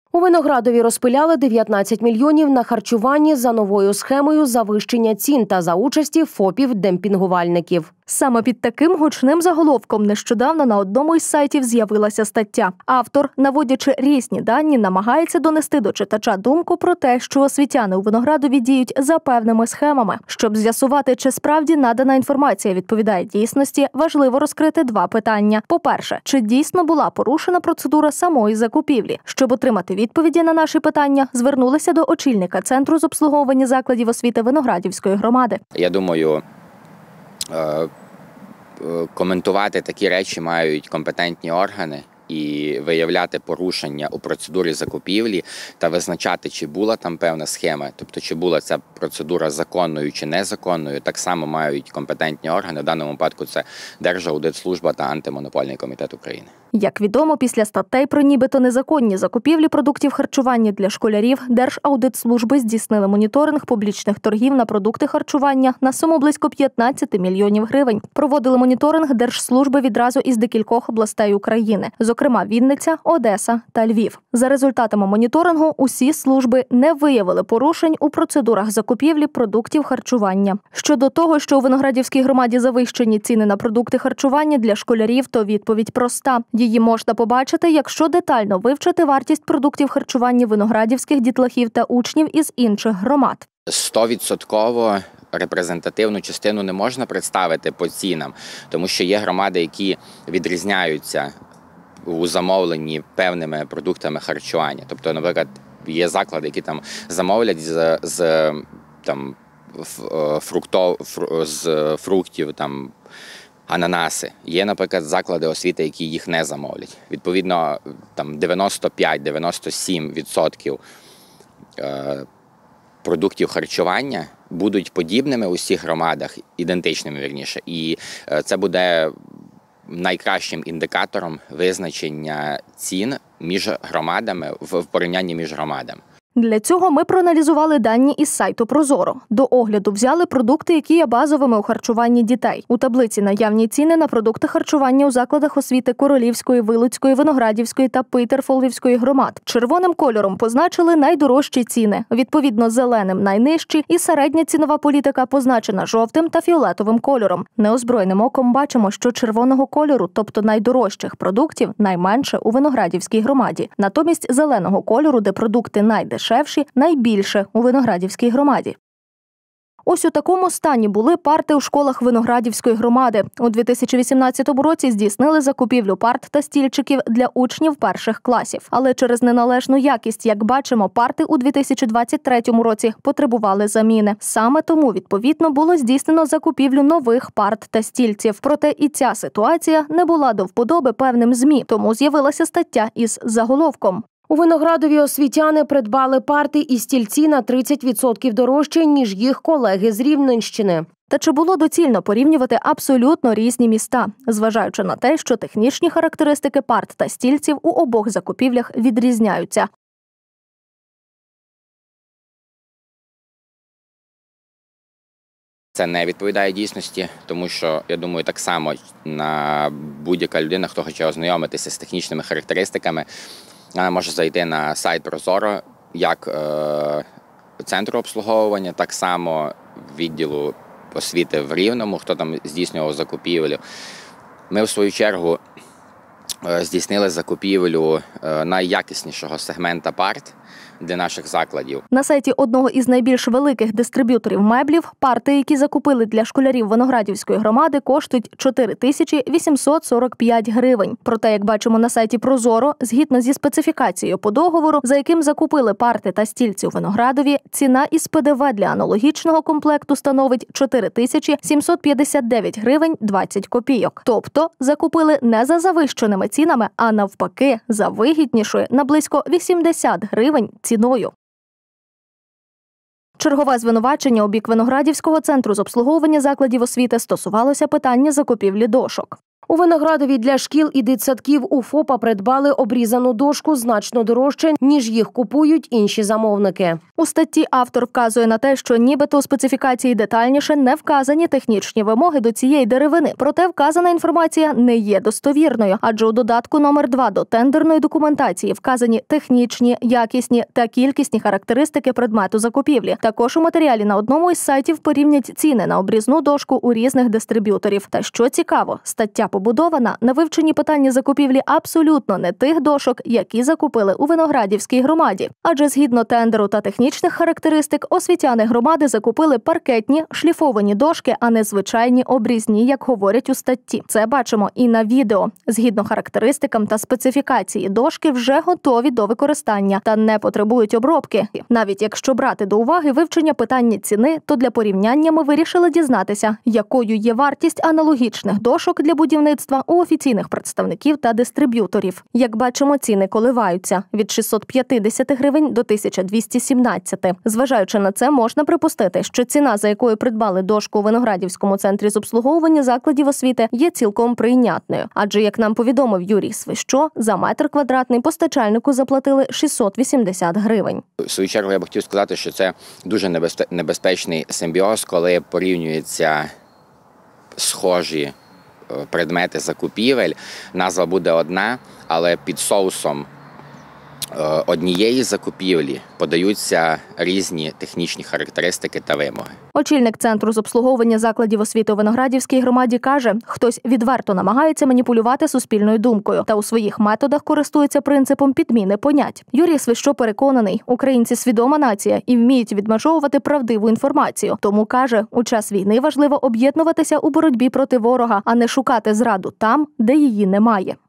У Виноградові розпиляли 19 мільйонів на харчуванні за новою схемою завищення цін та за участі ФОПів-демпінгувальників. Саме під таким гучним заголовком нещодавно на одному із сайтів з'явилася стаття. Автор, наводячи різні дані, намагається донести до читача думку про те, що освітяни у Виноградові діють за певними схемами. Щоб з'ясувати, чи справді надана інформація відповідає дійсності, важливо розкрити два питання. По-перше, чи дійсно була порушена процедура самої закупівлі? Щоб отримати відповіді на наші питання, звернулися до очільника Центру з обслуговування закладів освіти Виноградівської громади. Я думаю, коментувати такі речі мають компетентні органи і виявляти порушення у процедурі закупівлі та визначати, чи була там певна схема, тобто чи була ця процедура законною чи незаконною, так само мають компетентні органи, в даному випадку це Держаудитслужба та Антимонопольний комітет України. Як відомо, після статей про нібито незаконні закупівлі продуктів харчування для школярів, Держаудитслужби здійснили моніторинг публічних торгів на продукти харчування на суму близько 15 мільйонів гривень. Проводили моніторинг держслужби відразу із декількох областей України, зокрема Вінниця, Одеса та Львів. За результатами моніторингу усі служби не виявили порушень у процедурах закупівлі продуктів харчування. Щодо того, що у Виноградівській громаді завищені ціни на продукти харчування для школярів, то відповідь проста. Її можна побачити, якщо детально вивчити вартість продуктів харчування виноградівських дітлахів та учнів із інших громад. 100% репрезентативну частину не можна представити по цінам, тому що є громади, які відрізняються у замовленні певними продуктами харчування. Тобто, наприклад, є заклади, які там замовлять з фруктів, там, ананаси. Є, наприклад, заклади освіти, які їх не замовлять. Відповідно, там 95-97% продуктів харчування будуть подібними у всіх громадах, ідентичними, вірніше. І це буде найкращим індикатором визначення цін між громадами, в порівнянні між громадами. Для цього ми проаналізували дані із сайту Прозоро. До огляду взяли продукти, які є базовими у харчуванні дітей. У таблиці наявні ціни на продукти харчування у закладах освіти Королівської, Вилуцької, Виноградівської та Питерфолвівської громад. Червоним кольором позначили найдорожчі ціни, відповідно зеленим – найнижчі, і середня цінова політика позначена жовтим та фіолетовим кольором. Неозброєним оком бачимо, що червоного кольору, тобто найдорожчих продуктів, найменше у Виноградівській громаді. Натомість зеленого кольору, де продукти найдешевші, найбільше у Виноградівській громаді. Ось у такому стані були парти у школах Виноградівської громади. У 2018 році здійснили закупівлю парт та стільчиків для учнів перших класів. Але через неналежну якість, як бачимо, парти у 2023 році потребували заміни. Саме тому, відповідно, було здійснено закупівлю нових парт та стільців. Проте і ця ситуація не була до вподоби певним ЗМІ, тому з'явилася стаття із заголовком. У Виноградові освітяни придбали парти і стільці на 30% дорожче, ніж їх колеги з Рівненщини. Та чи було доцільно порівнювати абсолютно різні міста, зважаючи на те, що технічні характеристики парт та стільців у обох закупівлях відрізняються? Це не відповідає дійсності, тому що, я думаю, так само на будь-яка людина, хто хоче ознайомитися з технічними характеристиками, вона може зайти на сайт Прозоро, як центру обслуговування, так само відділу освіти в Рівному, хто там здійснював закупівлю. Ми, в свою чергу, здійснили закупівлю найякіснішого сегмента парт для наших закладів. На сайті одного із найбільш великих дистриб'юторів меблів парти, які закупили для школярів Виноградівської громади, коштують 4845 гривень. Проте, як бачимо на сайті Прозоро, згідно зі специфікацією по договору, за яким закупили парти та стільці у Виноградові, ціна із ПДВ для аналогічного комплекту становить 4759 гривень 20 копійок. Тобто, закупили не за завищеними цінами, а навпаки, за вигіднішою на близько 80 гривень ціною. Чергове звинувачення у бік Виноградівського центру з обслуговування закладів освіти стосувалося питання закупівлі дошок. У Виноградові для шкіл і дитсадків у ФОПа придбали обрізану дошку значно дорожче, ніж їх купують інші замовники. У статті автор вказує на те, що нібито у специфікації детальніше не вказані технічні вимоги до цієї деревини. Проте вказана інформація не є достовірною, адже у додатку номер 2 до тендерної документації вказані технічні, якісні та кількісні характеристики предмету закупівлі. Також у матеріалі на одному із сайтів порівнять ціни на обрізну дошку у різних дистриб'юторів. Та що цікаво, стаття побудована на вивченні питання закупівлі абсолютно не тих дошок, які закупили у Виноградівській громаді. Адже згідно тендеру та технічних характеристик, освітяни громади закупили паркетні, шліфовані дошки, а не звичайні обрізні, як говорять у статті. Це бачимо і на відео. Згідно характеристикам та специфікації, дошки вже готові до використання та не потребують обробки. Навіть якщо брати до уваги вивчення питання ціни, то для порівняння ми вирішили дізнатися, якою є вартість аналогічних дошок для будівництва у офіційних представників та дистриб'юторів. Як бачимо, ціни коливаються – від 650 гривень до 1217. Зважаючи на це, можна припустити, що ціна, за якою придбали дошку у Виноградівському центрі з обслуговування закладів освіти, є цілком прийнятною. Адже, як нам повідомив Юрій Свищо, за метр квадратний постачальнику заплатили 680 гривень. В свою чергу я б хотів сказати, що це дуже небезпечний симбіоз, коли порівнюються схожі предмети закупівель. Назва буде одна, але під соусом однієї закупівлі подаються різні технічні характеристики та вимоги. Очільник Центру з обслуговування закладів освіти у Виноградівській громаді каже, хтось відверто намагається маніпулювати суспільною думкою та у своїх методах користується принципом підміни понять. Юрій Свищо переконаний, українці свідома нація і вміють відмежовувати правдиву інформацію. Тому, каже, у час війни важливо об'єднуватися у боротьбі проти ворога, а не шукати зраду там, де її немає.